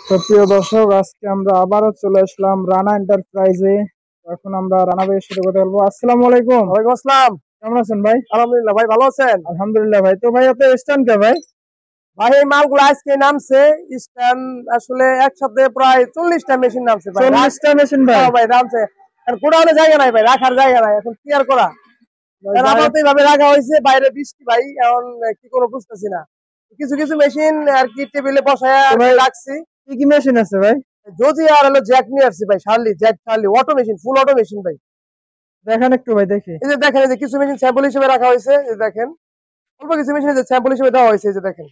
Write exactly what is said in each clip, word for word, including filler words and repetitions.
তো প্রিয় দর্শক, আজকে আমরা আবারও চলে আসলাম রানা এন্টারপ্রাইজে। এখন আমরা রানা ভাইয়ের সাথে কথা বলবো। আসসালামু আলাইকুম। ওয়ালাইকুম আসসালাম। কেমন আছেন ভাই? আলহামদুলিল্লাহ ভাই, ভালো আছেন? আলহামদুলিল্লাহ ভাই। তো ভাই, এত স্ট্যান্ড কে ভাই? ভাই এই মালগুলো আজকে নামছে। স্ট্যান্ড আসলে একসাথে প্রায় চল্লিশটা মেশিন নামছে ভাই। চল্লিশটা মেশিন ভাই? হ্যাঁ ভাই নামছে। আর গোডাউনে জায়গা নাই ভাই, রাখার জায়গা নাই, এখন ক্লিয়ার করা। আপাতত এইভাবে রাখা হয়েছে, বাইরে বৃষ্টি ভাই, এখন কি কোনো বুঝতেছি না। কিছু কিছু মেশিন আর কি টেবিলে বসায় রাখছি। কি কি মেশিন আছে ভাই? যদি আর হলো জ্যাক নিয়ে আসছি ভাই, Shirley Jack Shirley auto machine, full auto machine ভাই। দেখেন একটু ভাই, দেখি। এই যে দেখেন, এই যে কিছু মেশিন স্যাম্পল হিসেবে রাখা হয়েছে, এই যে দেখেন অল্প কিছু মেশিন স্যাম্পল হিসেবে দেওয়া হয়েছে। এই যে দেখেন,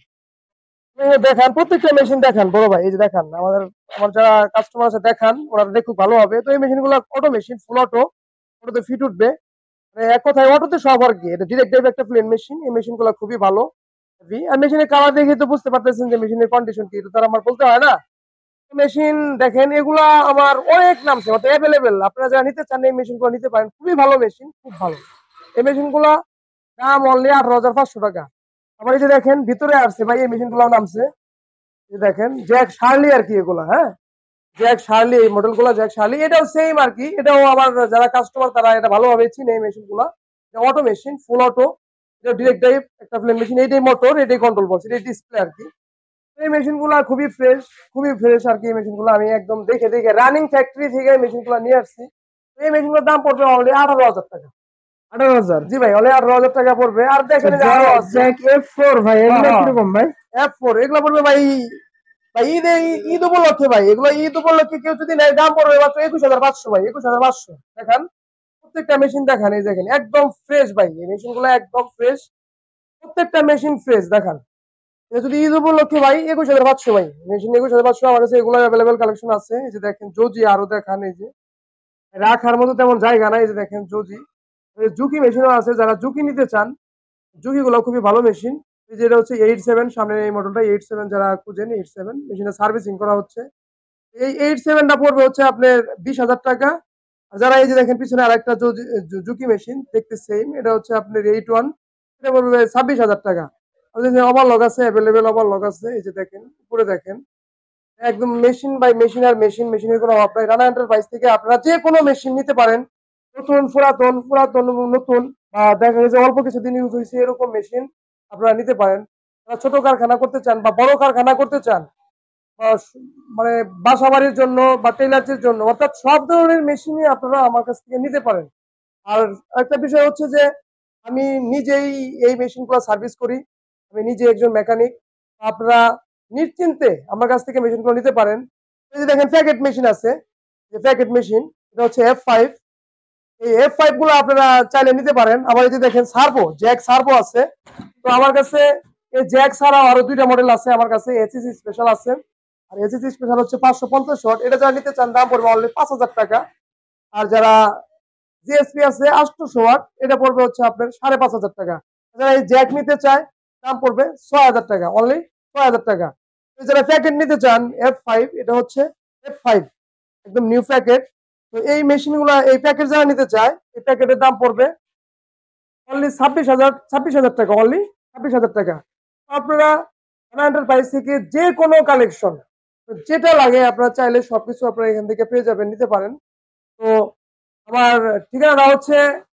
দেখান প্রত্যেকটা মেশিন দেখান বড় ভাই। এই যে দেখান, আমাদের আমার যারা কাস্টমার আছে দেখান, ওরা দেখুক ভালো হবে। তো এই মেশিন গুলো অটো মেশিন, ফুল অটো, অটোতে ফিট উঠবে। মানে এক কথায় অটোতে সব আর কি। এটা ডিরেক্ট ড্রাইভ একটা প্লেন মেশিন। এই মেশিন গুলো খুবই ভালো। আর মেশিনের কালার দেখে তো বুঝতে পারতেছেন যে মেশিনের কন্ডিশন কি, এটা তার আমার বলতে হয় না। মেশিন দেখেন, এগুলা আমার অনেক নামছে, অর্থাৎ অ্যাভেলেবেল। আপনারা যারা নিতে চান এই মেশিন গুলো নিতে পারেন, খুবই ভালো মেশিন, খুব ভালো। এই মেশিন গুলা দাম অনলি আঠারো হাজার পাঁচশো টাকা। আবার এই যে দেখেন ভিতরে আসছে ভাই, এই মেশিন গুলো নামছে। দেখেন জ্যাক শার্লি আর কি এগুলা, হ্যাঁ জ্যাক শার্লি, এই মডেল গুলা জ্যাক শার্লি, এটাও সেম আর কি। এটাও আমার যারা কাস্টমার তারা এটা ভালোভাবে চিনে এই মেশিন গুলা। অটো মেশিন, ফুল অটো, এটা ডিরেক্ট ড্রাইভ একটা প্লেন মেশিন। এইটাই মোটর, এটাই কন্ট্রোল বক্স, এটাই ডিসপ্লে আর কি। এই মেশিন গুলা খুবই ফ্রেশ, খুবই ফ্রেশ আর কি। এই মেশিন গুলো আমি একদম দেখে দেখে রানিং ফ্যাক্টরি থেকে এই মেশিন গুলো নিয়ে আসছি। এই মেশিন গুলোর দাম পড়বে অলরেডি আঠারো হাজার টাকা। আঠারো হাজার? জি ভাই, অলরেডি আঠারো হাজার টাকা পড়বে। আর দেখেন জ্যাক এফ ফোর ভাই, এগুলো কিরকম ভাই? এফ ফোর এগুলো পড়বে ভাই ভাই ঈদ ঈদ উপলক্ষে ভাই, এগুলো ঈদ উপলক্ষে কেউ যদি নেয় দাম পড়বে মাত্র একুশ হাজার পাঁচশো ভাই, একুশ হাজার পাঁচশো। দেখান প্রত্যেকটা মেশিন, দেখান এই দেখেন একদম ফ্রেশ ভাই, এই মেশিন গুলো একদম ফ্রেশ, প্রত্যেকটা মেশিন ফ্রেশ। দেখান যদি ঈদ উপলক্ষে ভাই একুশ হাজার পাঁচশো ভাই, মেশিন একুশ হাজার পাঁচশো। আমার কাছে এগুলো অ্যাভেলেবেল কালেকশন আছে। এই যে দেখেন জজি, আরো দেখান, এই যে রাখার মতো তেমন জায়গা নাই। এই যে দেখেন জজি, ঝুঁকি মেশিনও আছে, যারা ঝুঁকি নিতে চান ঝুঁকি গুলো খুবই ভালো মেশিন। যেটা হচ্ছে এইট সেভেন, সামনে এই মডেলটা এইট সেভেন, যারা খুঁজেন এইট সেভেন মেশিনে সার্ভিসিং করা হচ্ছে। এই এইট সেভেনটা পড়বে হচ্ছে আপনার বিশ হাজার টাকা। যারা এই যে দেখেন পিছনে আরেকটা ঝুঁকি মেশিন দেখতে সেম, এটা হচ্ছে আপনার এইট ওয়ান, এটা পড়বে ছাব্বিশ হাজার টাকা। ওভারলক আছে, অ্যাভেলেবেল ওভারলক আছে। এই যে দেখেন উপরে দেখেন, একদম মেশিন বাই মেশিন, আর মেশিন মেশিনের কোনো অভাব নাই। রানা এন্টারপ্রাইজ থেকে আপনারা যে কোনো মেশিন নিতে পারেন, নতুন পুরাতন, পুরাতন এবং নতুন, বা দেখা গেছে অল্প কিছুদিন ইউজ হয়েছে এরকম মেশিন আপনারা নিতে পারেন। যারা ছোট কারখানা করতে চান বা বড় কারখানা করতে চান, বা মানে বাসা বাড়ির জন্য বা টেলার্সের জন্য, অর্থাৎ সব ধরনের মেশিনই আপনারা আমার কাছ থেকে নিতে পারেন। আর একটা বিষয় হচ্ছে যে আমি নিজেই এই মেশিনগুলো সার্ভিস করি, আমি নিজে একজন মেকানিক। আপনারা নিশ্চিন্তে আমার কাছ থেকে মেশিনগুলো নিতে পারেন। এই যে দেখেন প্যাকেট মেশিন আছে, যে প্যাকেট মেশিন, এটা হচ্ছে এফ ফাইভ। এই এফ ফাইভ গুলো আপনারা চাইলে নিতে পারেন। আবার এই যে দেখেন সার্ভো, জ্যাক সার্ভো আছে। তো আমার কাছে এই জ্যাক ছাড়াও আরো দুইটা মডেল আছে আমার কাছে। এসিসি স্পেশাল আছে, আর এসিসি স্পেশাল হচ্ছে পাঁচশো পঞ্চাশ ওয়াট। এটা যারা নিতে চান দাম পড়বে অলরেডি পাঁচ হাজার টাকা। আর যারা জিএসপি আছে আটশোশো ওয়াট, এটা পড়বে হচ্ছে আপনার সাড়ে পাঁচ হাজার টাকা। যারা এই জ্যাক নিতে চায় দাম পড়বে ছয় হাজার টাকা, অনলি ছয় হাজার টাকা। যারা প্যাকেট নিতে চান এফ ফাইভ, এটা হচ্ছে এফ ফাইভ একদম নিউ প্যাকেট। তো এই মেশিন গুলা, এই প্যাকেট যারা নিতে চায়, এই প্যাকেটের দাম পড়বে অনলি ছাব্বিশ হাজার ছাব্বিশ হাজার টাকা, অনলি ছাব্বিশ হাজার টাকা। আপনারা এন্টারপ্রাইজ থেকে যে কোনো কালেকশন যেটা লাগে আপনারা চাইলে সবকিছু আপনারা এখান থেকে পেয়ে যাবেন, নিতে পারেন। তো আমার ঠিকানাটা হচ্ছে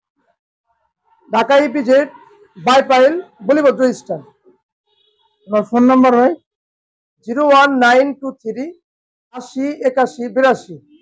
ঢাকা ইপিজেড বাইপাইল বলিভদ্র স্ট্যান্ড। আমার ফোন নাম্বার ভাই zero one nine two three আশি একাশি বিরাশি।